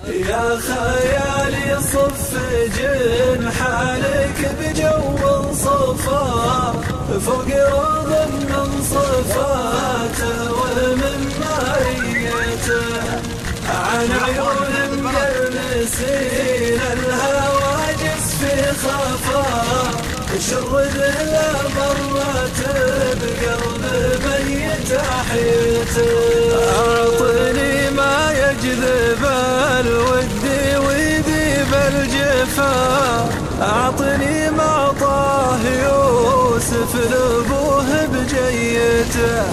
يا خيالي صف جنحانك بجو صفا فوق روض من صفاته ومن ماريته عن عيون مقرمسين الهواجس في خفا شرد له مرات بقلب ميت حيته أعطني ما يجذب الود ويذيب الجفا أعطني ما طاه يوسف لأبوه بجيته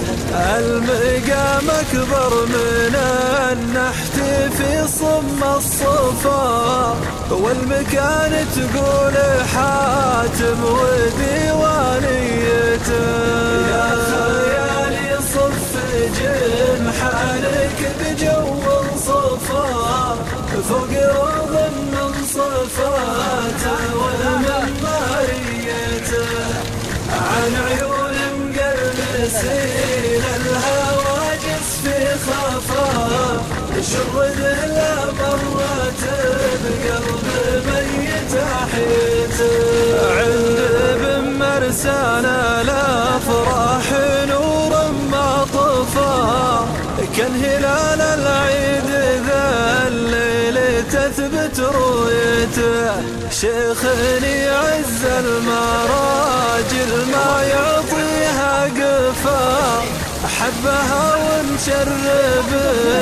المقام أكبر من النحت في صم الصفا والمكان تقول حاتم وديوانيته يا خيالي صف جنحانك بجو صفا فوق روض من صفاته ومن ماريته عن عيون مقرمسين الهواجس في خفا شرد له مرات بقلب ميت حيته عند ابن مرسان الافراح نور ما طفى كان هلال العيد ذا الليل تثبت رؤيته شيخني عز المراجل ما يعطيها قفا حبها ونشرب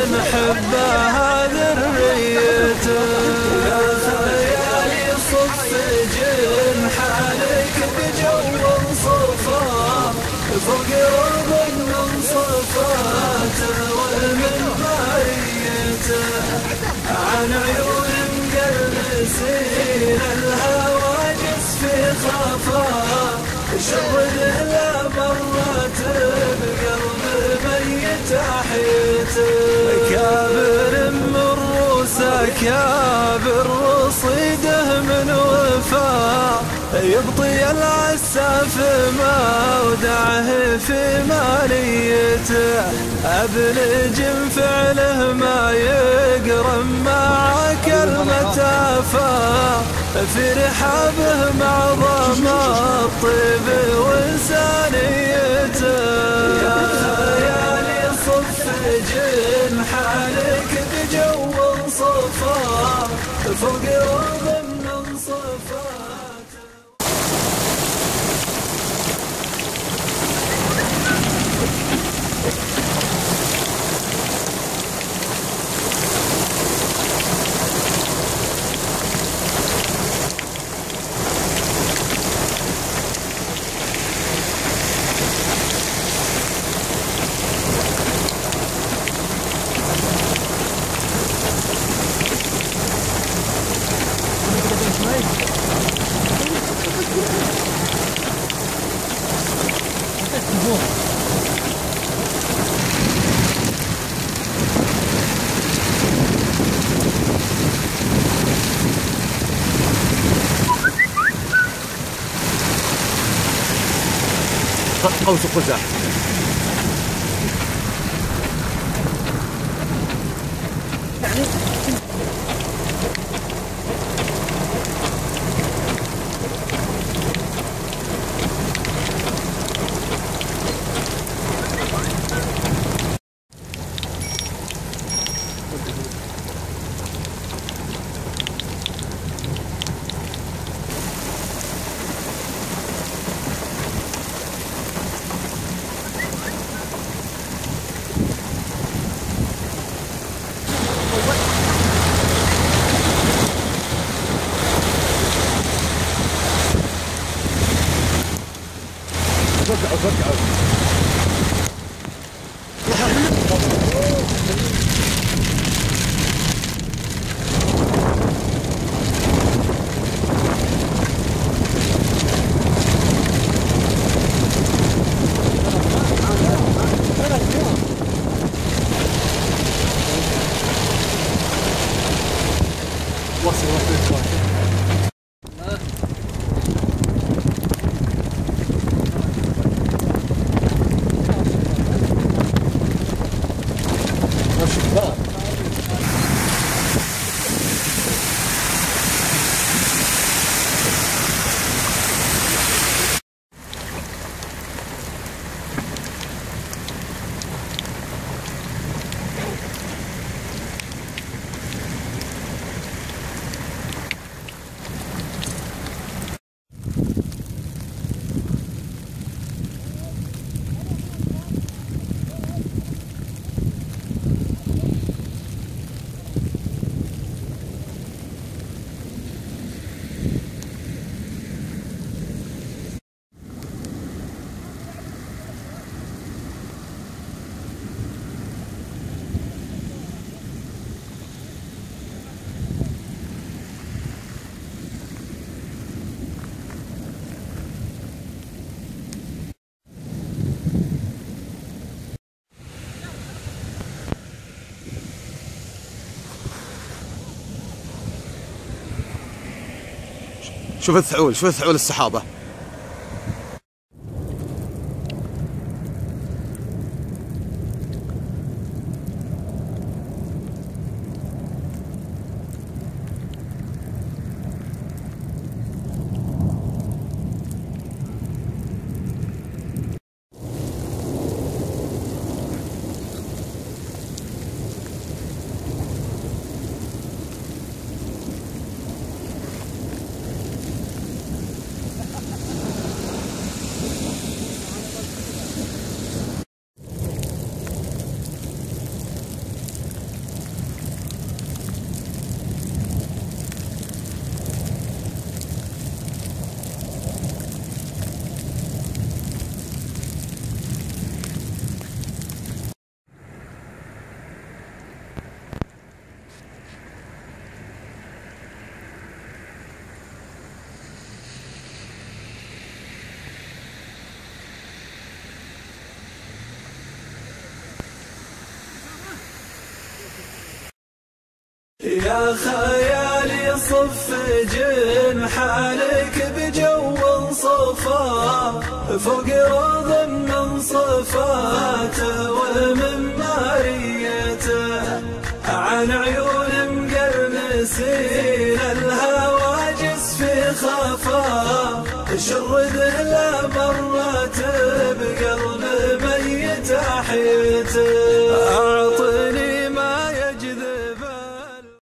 نحبها ذريته يا خيالي صف جنحانك بجو صفا فوق روض من صفاته ومن ماريته عن عيون مقرمسين الهواجس في خفا شرد له مرات بقلب ميت حيته كابر من روسه كابر رصيده من وفا يبطي العساف ما ودعه في ماليته ابن فعله ما يقرم مع كلمة عفا في رحابه معظم الطيب وإنسانيته يا خيالي صف جنحانك بجو صفا فوق روض من صفاته قوس قزح شوف الثعول، شوف الثعول السحابة. يا خيالي صف جنحانك بجو صفا فوق روض من صفاته ومن ماريته عن عيون مقرمسين الهواجس في خفا شرد لا مرات بقلب ميت حيته. أعطني